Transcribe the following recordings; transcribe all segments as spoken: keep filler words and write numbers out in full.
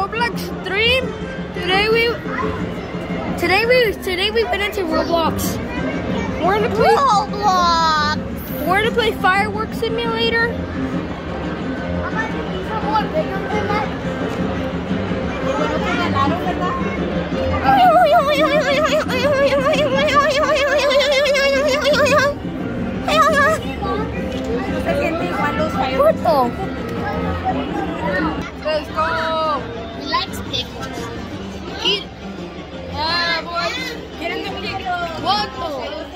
Roblox stream. Today we today we today we went into Roblox. We're gonna play Roblox. We're gonna play Fireworks Simulator. What the? Let's go. He likes pickles. Eat. Yeah, boy. What the?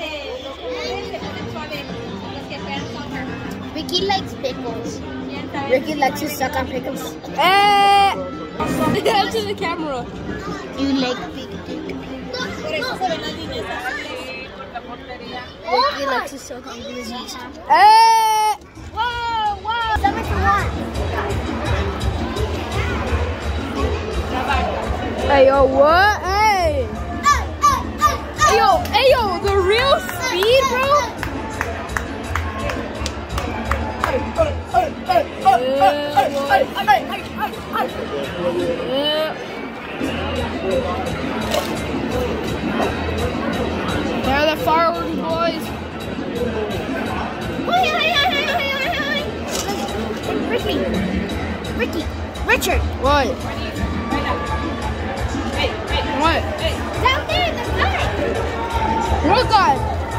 Ricky likes pickles. Ricky likes to suck on pickles. Eh. To the camera. You like pickles. Ricky likes to suck on glizzies. Eh. Whoa, whoa. So much fun. Hey, yo, what? Hey. Hey, yo, hey, yo, the real speed, bro. They're the fireworks boys. Ricky, Ricky, Richard. What? What? Down there in the sky. What guy?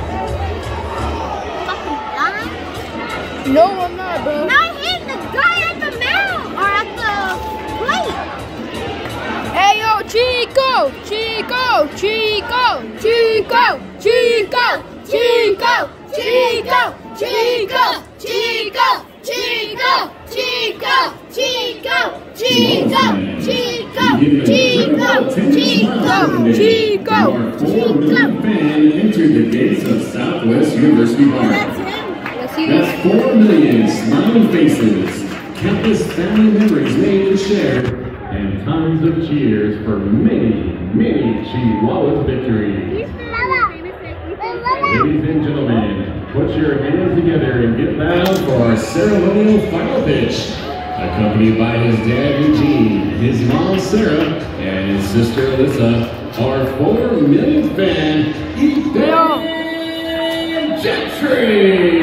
Fucking guy. No, I'm not, bro. Not him, the guy at the mount or at the plate. Hey, yo, Chico, Chico, Chico, Chico, Chico, Chico, Chico, Chico, Chico, Chico, Chico, Chico, Chico, Chico, Chico, Chico, Chico. Four million fans entered the gates of Southwest University Park. That's four million smiling faces, countless family memories made and shared, and tons of cheers for many, many Chihuahua victories. Ladies and gentlemen, put your hands together and get loud for our ceremonial final pitch. Accompanied by his dad Eugene, his mom Sarah, and his sister Alyssa, our four millionth fan, Ethan Gentry!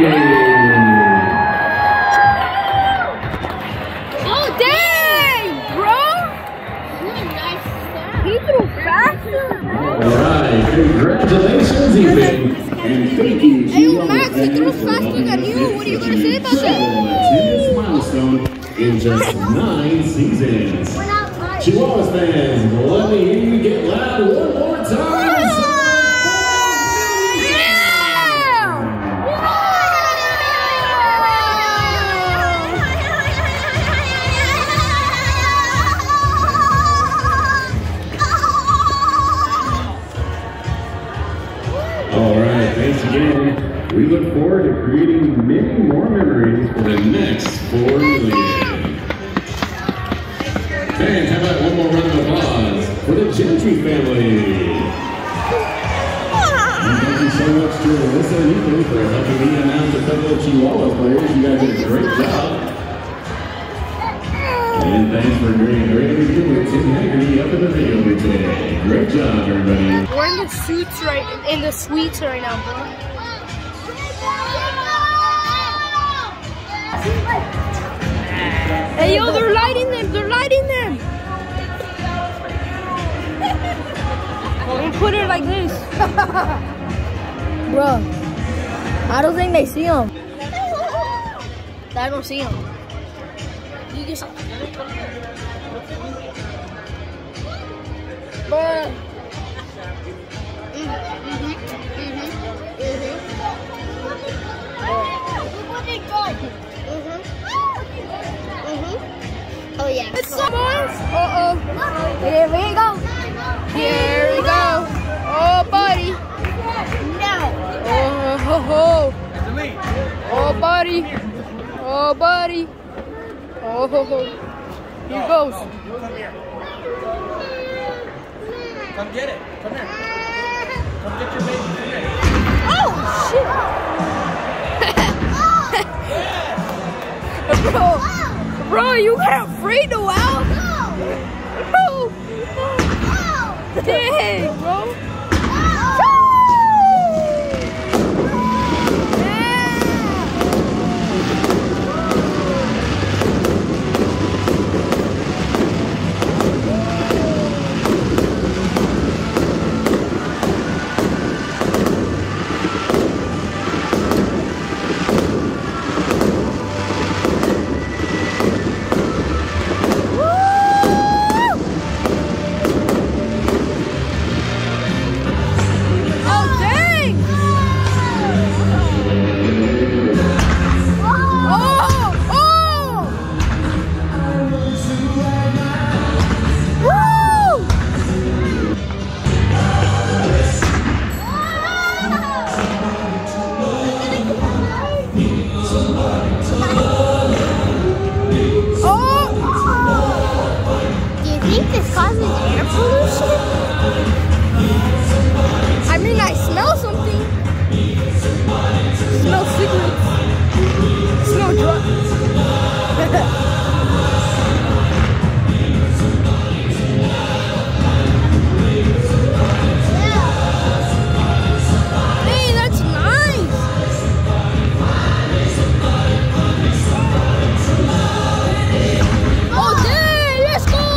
Oh, dang, bro! He threw faster. Alright, congratulations, Ethan! And thank you, Hey, yo, Max, he threw faster than you. What are you going to say about that? this milestone in just nine seasons. Chihuahuas fans, let me hear you get loud one more time. Alright, thanks again. We look forward to creating many more memories for the next four million. And how about one more round of applause for the Gentry family. And thank you so much to Alyssa and Ethan for helping me announce a couple of Chihuahua players. You guys did a great job. And thanks for doing a great interview with Tim Haggerty up in the video booth today. Great job, everybody. We're in the suits right in the suites right now, bro. Hey, yo, they're lighting them. They're lighting them. And put it like this. Bro, I don't think they see him. I don't see him. You just... But... Oh yeah. It's so boys. Uh oh. Here we go. Here we go. Oh buddy. No. Oh ho ho. Oh buddy. Oh buddy. Oh ho ho. Here goes. Come here. Come get it. Come here. Come get your baby. Come here. Oh shit. Bro. Bro, you got a free to out? Bro. Dang, bro. I mean, I smell something. Smell cigarettes. Smell drugs. Hey, that's nice. Oh, dang, let's go.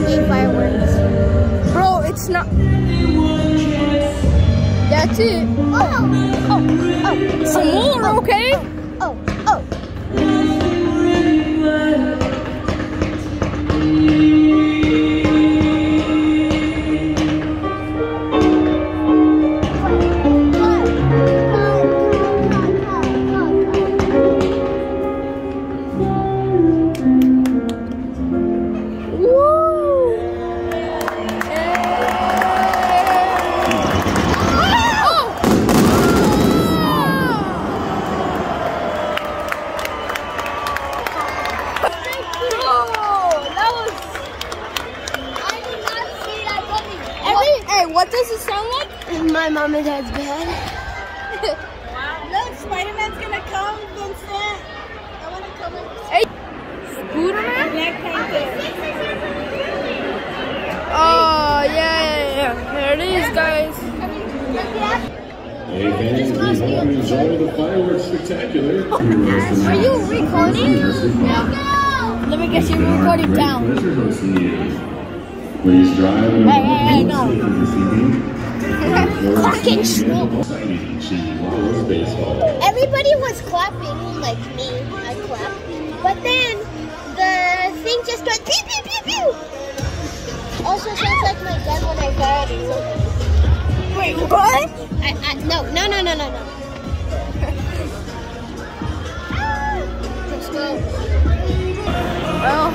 That's it. oh, oh. Some more, okay? Oh, oh. What does it sound like? My mom and dad's bed. Look, Spider-Man's gonna come, Vincent. I wanna come in. Hey, Spider-Man? Black Panther. Oh, yeah, yeah, yeah. There it is, guys. Hey fans, we hope you enjoy the fireworks spectacular. Are you recording? Yeah. Let me guess, you're recording down. Pleasure hosting you. Please drive and Hey, hey, hey, no. this evening. Fucking slow. Exciting Chihuahuas baseball. Everybody was clapping, like me. I clapped. But then the thing just went pew pew pew pew. Also sounds like my dad when I got it. Wait, what? I, I, no, no, no, no, no, no. Let's go. Well,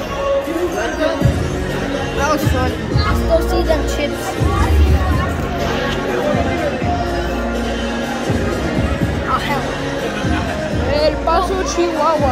that was fun. Let's go see them chips. Oh, hell. El Paso, Chihuahua.